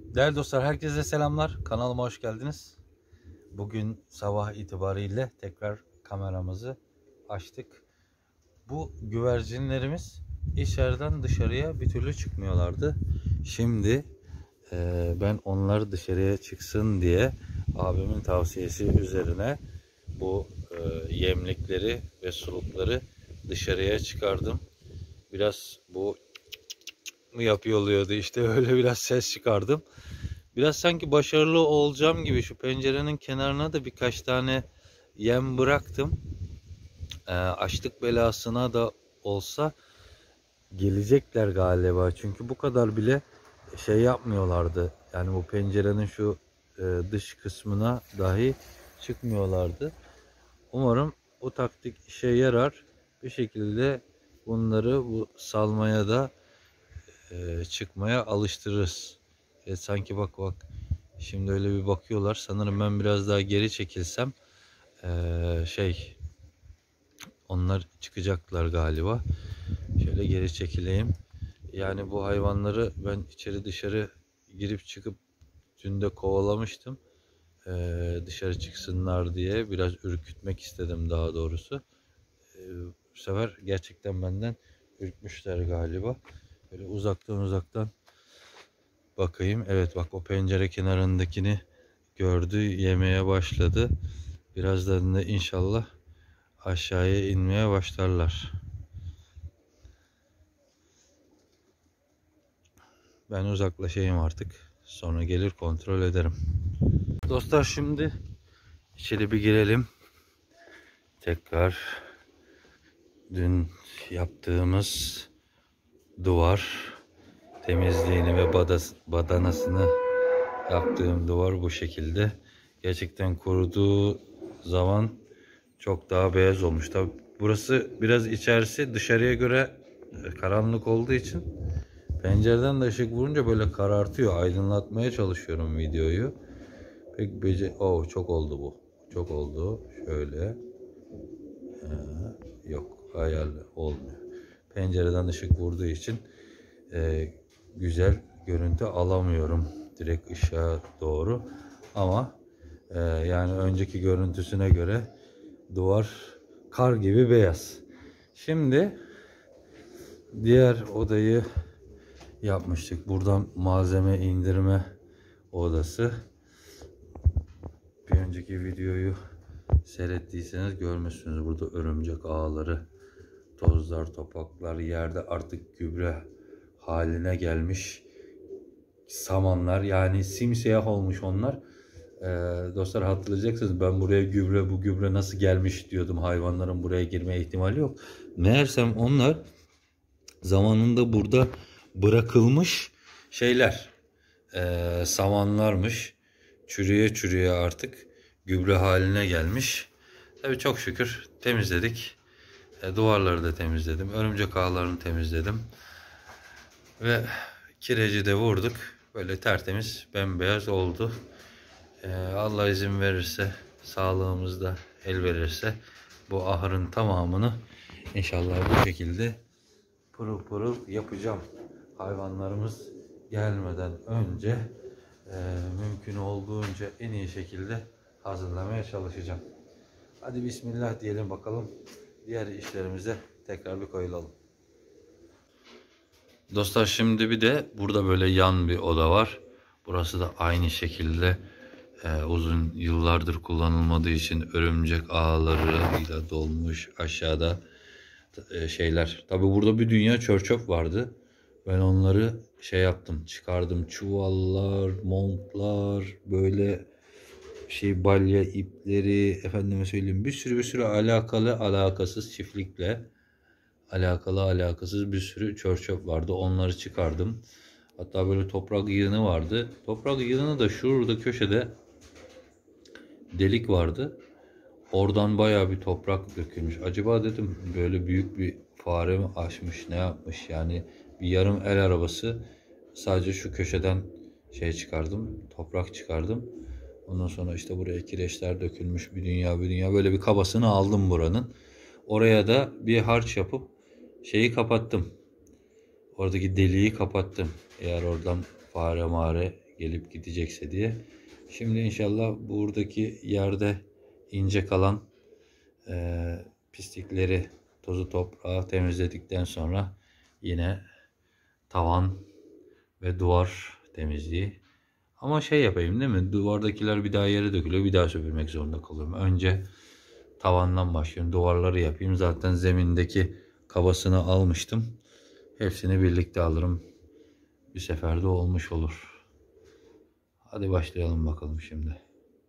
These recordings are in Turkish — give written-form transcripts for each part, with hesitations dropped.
Değerli dostlar, herkese selamlar. Kanalıma hoş geldiniz. Bugün sabah itibariyle tekrar kameramızı açtık. Bu güvercinlerimiz içeriden dışarıya bir türlü çıkmıyorlardı. Şimdi ben onları dışarıya çıksın diye abimin tavsiyesi üzerine bu yemlikleri ve sulukları dışarıya çıkardım. Biraz bu mı yapıyor oluyordu, işte öyle biraz ses çıkardım. Biraz sanki başarılı olacağım gibi şu pencerenin kenarına da birkaç tane yem bıraktım. Açlık belasına da olsa gelecekler galiba. Çünkü bu kadar bile şey yapmıyorlardı. Yani bu pencerenin şu dış kısmına dahi çıkmıyorlardı. Umarım bu taktik işe yarar. Bir şekilde bunları bu salmaya da çıkmaya alıştırırız. Sanki bak şimdi öyle bir bakıyorlar. Sanırım ben biraz daha geri çekilsem onlar çıkacaklar galiba. Şöyle geri çekileyim. Yani bu hayvanları ben içeri dışarı girip çıkıp dün de kovalamıştım. Dışarı çıksınlar diye biraz ürkütmek istedim daha doğrusu. Bu sefer gerçekten benden ürkmüşler galiba. Böyle uzaktan bakayım. Evet, bak o pencere kenarındakini gördü, yemeye başladı. Birazdan da inşallah aşağıya inmeye başlarlar. Ben uzaklaşayım artık. Sonra gelir kontrol ederim. Dostlar, şimdi içeri bir girelim. Tekrar dün yaptığımız duvar temizliğini ve badanasını yaptığım duvar bu şekilde. Gerçekten kuruduğu zaman çok daha beyaz olmuş. Tabi burası biraz içerisi dışarıya göre karanlık olduğu için pencereden de ışık vurunca böyle karartıyor. Aydınlatmaya çalışıyorum videoyu. Pek çok oldu bu. Çok oldu. Şöyle. Yok, ayarlı olmuyor. Pencereden ışık vurduğu için güzel görüntü alamıyorum direkt ışığa doğru. Ama yani önceki görüntüsüne göre duvar kar gibi beyaz. Şimdi diğer odayı yapmıştık. Buradan malzeme indirme odası. Bir önceki videoyu seyrettiyseniz görmüşsünüz. Burada örümcek ağları, tozlar, topaklar, yerde artık gübre haline gelmiş samanlar, yani simsiyah olmuş onlar. Dostlar, hatırlayacaksınız, ben buraya bu gübre nasıl gelmiş diyordum, hayvanların buraya girme ihtimali yok. Meğersem onlar zamanında burada bırakılmış şeyler, samanlarmış. Çürüye artık gübre haline gelmiş. Tabii çok şükür temizledik. Duvarları da temizledim. Örümcek ağlarını temizledim. Ve kireci de vurduk. Böyle tertemiz, bembeyaz oldu. Allah izin verirse, sağlığımız da el verirse bu ahırın tamamını inşallah bu şekilde pırıl pırıl yapacağım. Hayvanlarımız gelmeden önce mümkün olduğunca en iyi şekilde hazırlamaya çalışacağım. Hadi bismillah diyelim bakalım. Diğer işlerimize tekrar bir koyulalım. Dostlar, şimdi bir de burada böyle yan bir oda var. Burası da aynı şekilde uzun yıllardır kullanılmadığı için örümcek ağlarıyla dolmuş. Aşağıda şeyler. Tabi burada bir dünya çör çöp vardı. Ben onları yaptım, çıkardım. Çuvallar, montlar, böyle balya ipleri, efendime söyleyeyim, bir sürü alakalı alakasız, çiftlikle alakalı alakasız bir sürü çör çöp vardı. Onları çıkardım. Hatta böyle toprak yığını vardı. Toprak yığını da şurada köşede delik vardı. Oradan bayağı bir toprak dökülmüş. Acaba dedim, böyle büyük bir fare mi açmış, ne yapmış? Yani bir yarım el arabası sadece şu köşeden çıkardım. Toprak çıkardım. Ondan sonra işte buraya kireçler dökülmüş, bir dünya böyle bir kabasını aldım buranın. Oraya da bir harç yapıp kapattım. Oradaki deliği kapattım. Eğer oradan fare mare gelip gidecekse diye. Şimdi inşallah buradaki yerde ince kalan pislikleri, tozu toprağı temizledikten sonra yine tavan ve duvar temizliği. Ama şey yapayım değil mi? Duvardakiler bir daha yere dökülüyor. Bir daha süpürmek zorunda kalıyorum. Önce tavandan başlıyorum. Duvarları yapayım. Zaten zemindeki kabasını almıştım. Hepsini birlikte alırım. Bir seferde olmuş olur. Hadi başlayalım bakalım şimdi.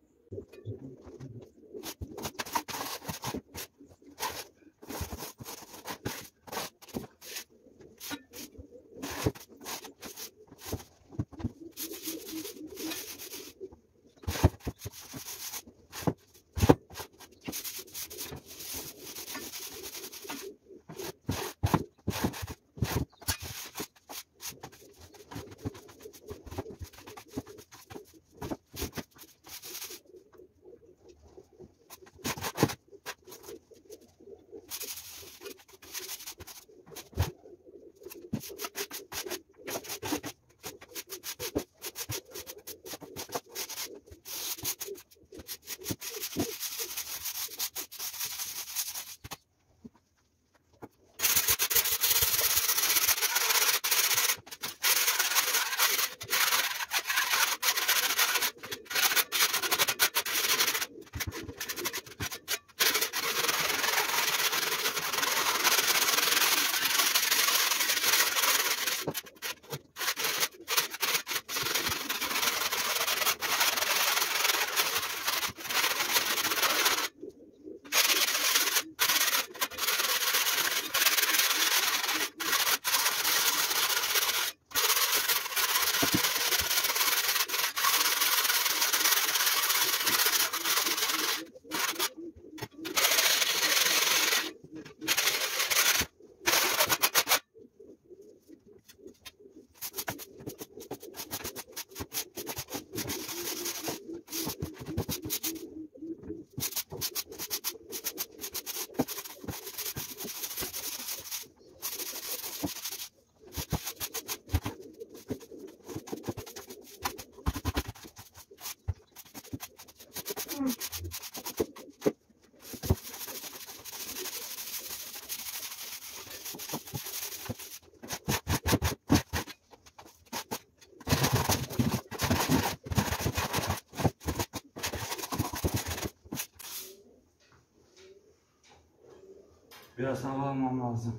Biraz hava almam lazım.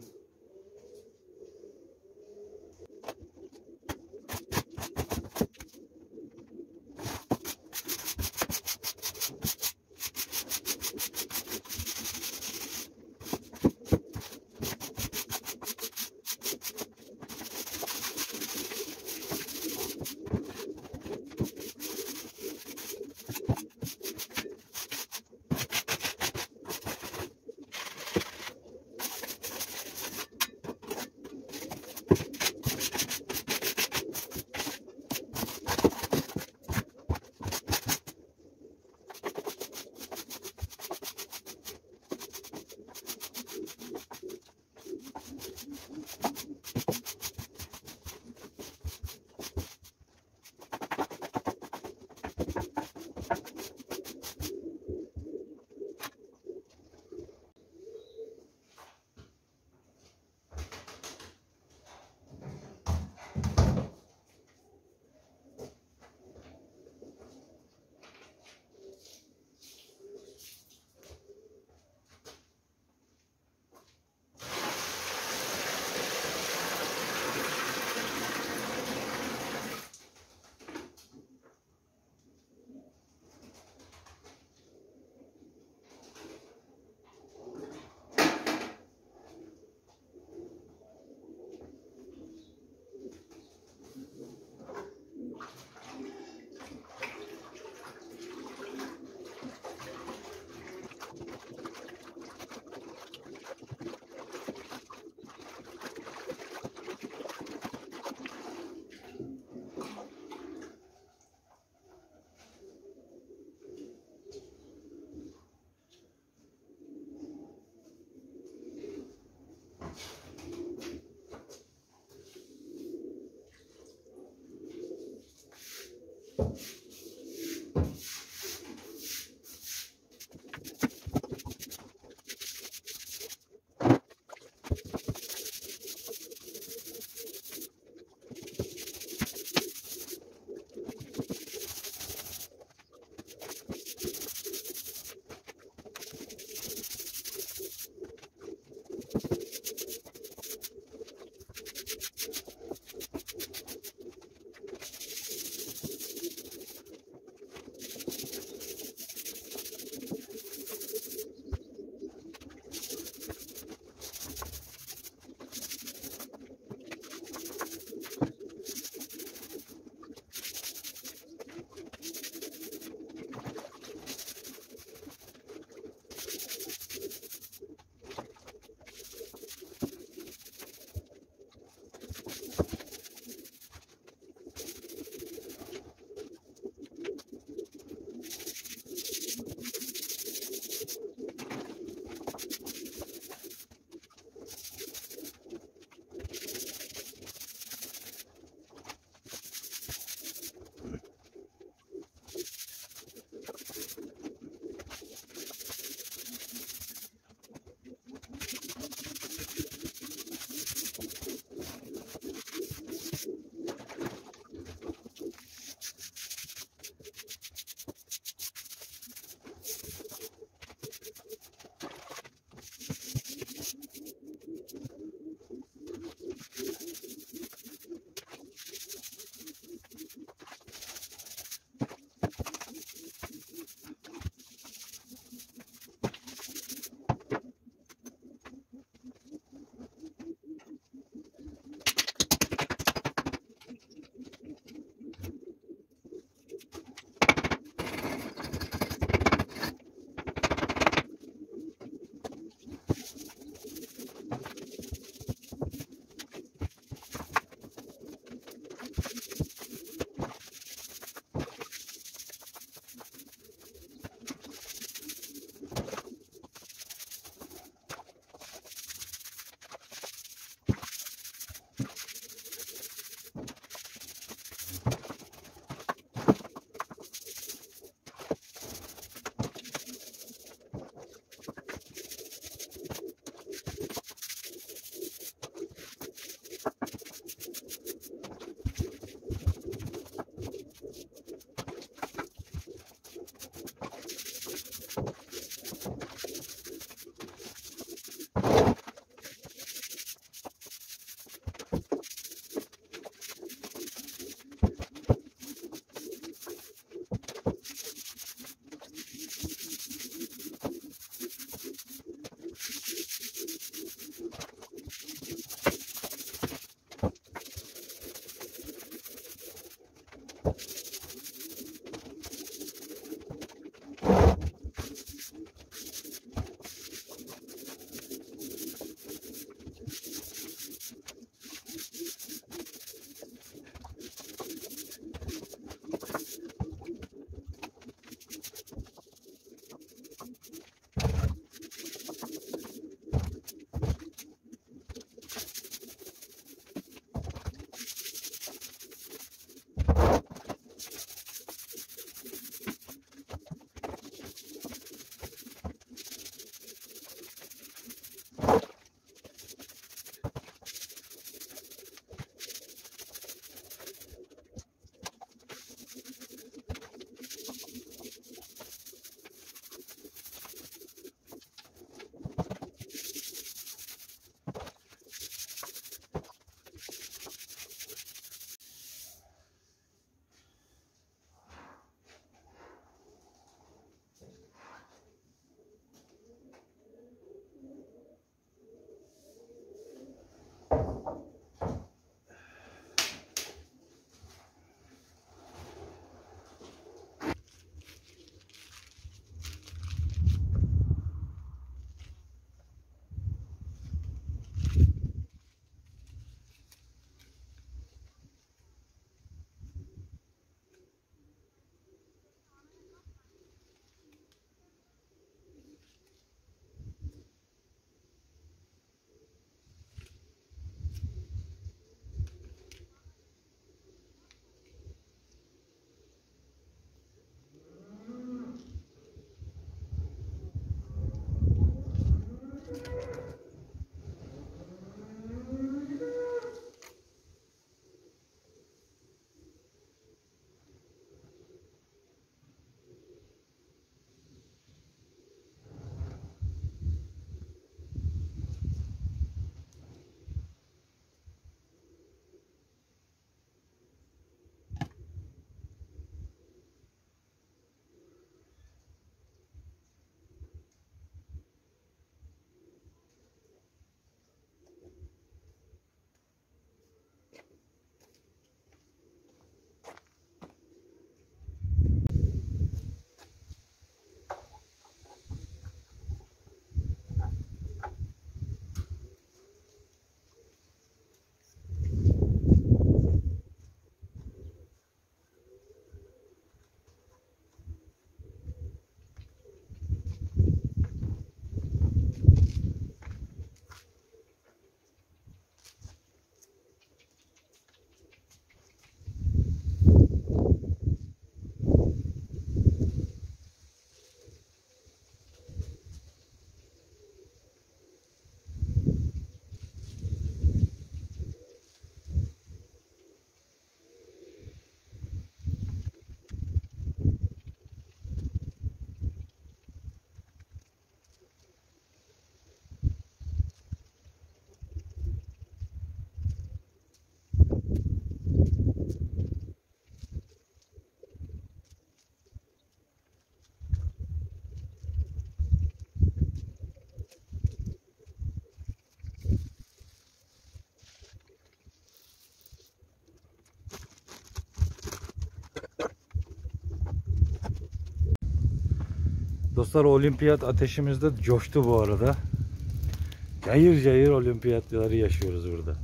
Dostlar, olimpiyat ateşimizde coştu bu arada. Cayır cayır olimpiyatları yaşıyoruz burada.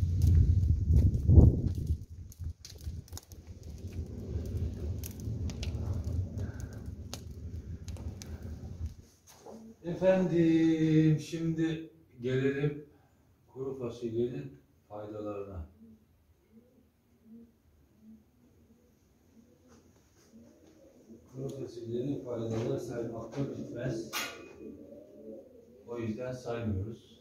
Efendim, şimdi gelelim kuru fasulyenin faydalarına. Kuru fasulyenin faydaları saymakta bitmez. O yüzden saymıyoruz.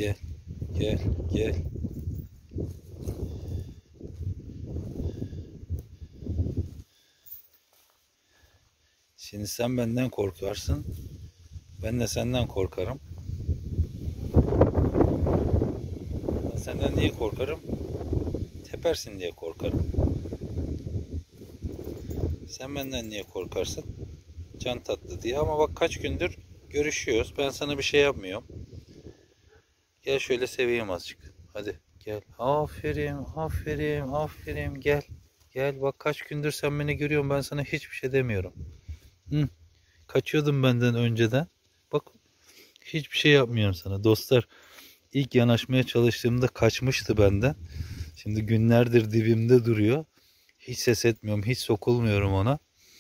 Gel. Gel. Gel. Şimdi sen benden korkarsın. Ben de senden korkarım. Ben senden niye korkarım? Tepersin diye korkarım. Sen benden niye korkarsın? Can tatlı diye. Ama bak kaç gündür görüşüyoruz. Ben sana bir şey yapmıyorum. Gel şöyle seveyim azıcık. Hadi gel. Aferin, aferin, aferin. Gel. Gel bak kaç gündür sen beni görüyorsun. Ben sana hiçbir şey demiyorum. Hı. Kaçıyordun benden önceden. Bak hiçbir şey yapmıyorum sana. Dostlar ilk yanaşmaya çalıştığımda kaçmıştı benden. Şimdi günlerdir dibimde duruyor. Hiç ses etmiyorum. Hiç sokulmuyorum ona.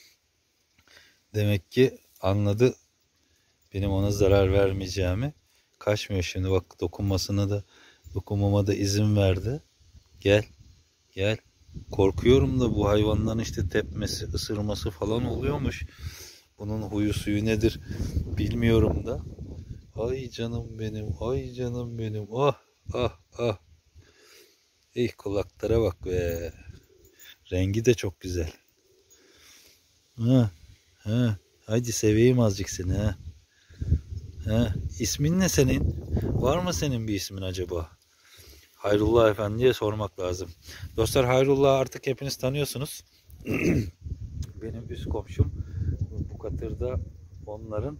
Demek ki anladı benim ona zarar vermeyeceğimi. Kaçmıyor şimdi bak dokunmama da izin verdi. Gel. Gel. Korkuyorum da bu hayvanların işte tepmesi, ısırması falan oluyormuş. Bunun huyu suyu nedir bilmiyorum da. Ay canım benim, ay canım benim. Ah, ah, ah. Kulaklara bak be. Rengi de çok güzel. Ha, ha. Haydi seveyim azıcık seni ha. Ha. İsmin ne senin? Var mı senin bir ismin acaba? Hayrullah Efendi'ye sormak lazım. Dostlar Hayrullah'ı artık hepiniz tanıyorsunuz. Benim üst komşum. Bu katırda onların,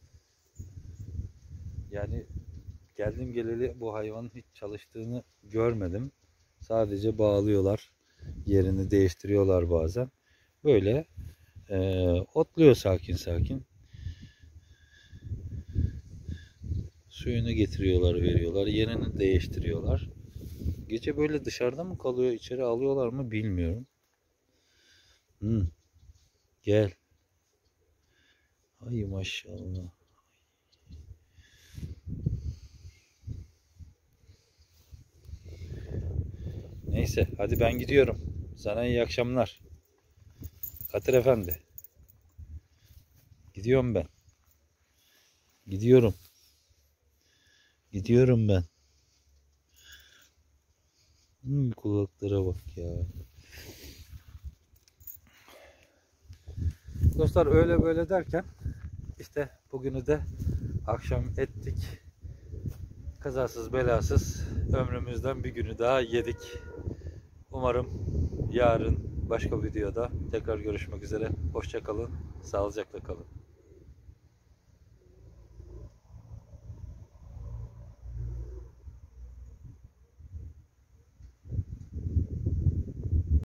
yani geldim geleli bu hayvanın hiç çalıştığını görmedim. Sadece bağlıyorlar. Yerini değiştiriyorlar bazen. Böyle otluyor sakin sakin. Suyunu getiriyorlar, veriyorlar. Yerini değiştiriyorlar. Gece böyle dışarıda mı kalıyor, içeri alıyorlar mı bilmiyorum. Gel. Ay maşallah. Neyse hadi ben gidiyorum. Sana iyi akşamlar. Katır Efendi. Gidiyorum ben. Gidiyorum. Gidiyorum ben. Kulaklara bak ya. Dostlar öyle böyle derken işte bugünü de akşam ettik. Kazasız belasız ömrümüzden bir günü daha yedik. Umarım yarın başka videoda tekrar görüşmek üzere. Hoşça kalın. Sağlıcakla kalın.